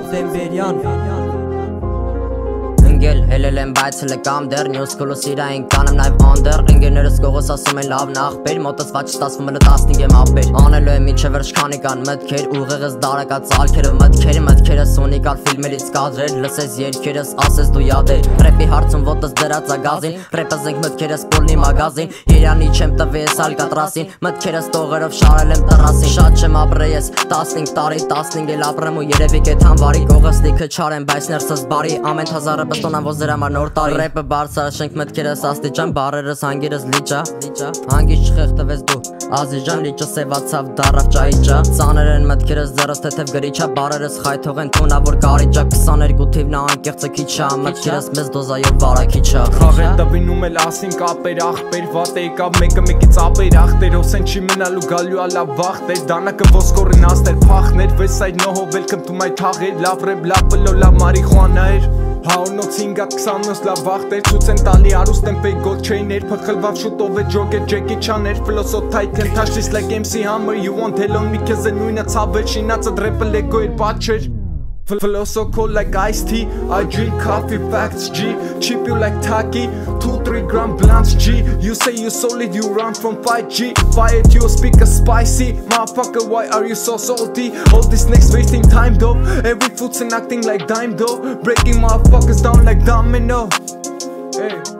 Սեպտեմբերյան Ընկել հելել եմ բայց հլկամ դեռ նյուս կլուս իրային կանեմ նաև անդեր Ընկերներս կողոս ասում են լավն աղբեր Մոտեցված չստասվում էլ 15 եմ ապեր Անելու եմ միջև վերջ քանի կան մտքեր Ուղեղս դարակած ալքերը մտքերս ունիկալ ֆիլմերից կադրեր Լսես երկերս ասես դու յադեր Ռեպի հարցում ոտս դրած ագազին Ռեպը զենք մտքերս պոլնի մագազին Երանի չեմ տվի ես ալկատրասին Մտքերս տողերով շարել եմ տրասին Շատ չեմ ապրե ես 15 տարի 15 էլ ապրեմ ու երևի կետ հանվարի Կողս լիքը չարեմ բայց ներսս բարի Ամեն հազարը Տոնան ոզ դրա համար նոր տարի Ռեպը բարձր շենք մտքերս աստիճան Բառերս հանգերս լիճա Հանգից չխեղտվես դու Ազիջան լիճը սևացավ դարավ ճայիճա Ծաներ են մտքերս ձեռս թեթև գրիչա Բառերս խայթող են թունավոր կարիճա 22 թիվն անկեղծը քիչա Մտքերս մեզ դոզայով վարակիչա Խաղեր տվինում էլ ասինք ապեր աղբեր Վատը եկավ մեկը մեկից ապեր աղտեր Ոսեն չի մնալու գալու ալա վաղտեր Դանակը ոսկորին աստեր փախներ Վեսայդ նոհով էլ կմտում այդ հաղեր Լավ ռեպ լավ բլո լավ մարիխուանա էր Հաունոց 5-20 լավ վաղտեր Ցույց են տալի արուստ են պեյ գոլ չեյներ Փխլվավ շուտով է ջոկեր ջեկի չաներ Ֆլոսոտ թայթեն թաշտիս like MC Hammer You want hell on me cause նույնը ցավեր Շինացը դրեպը լեգո էր պատչեր Flow so cold like iced tea I drink coffee facts G Cheap you like tacky 2-3 gram blunts G You say you solid you run from 5G Fire at your speaker spicy Motherfucker why are you so salty All this next wasting time though Every foot's and acting like dime though Breaking motherfuckers down like domino Hey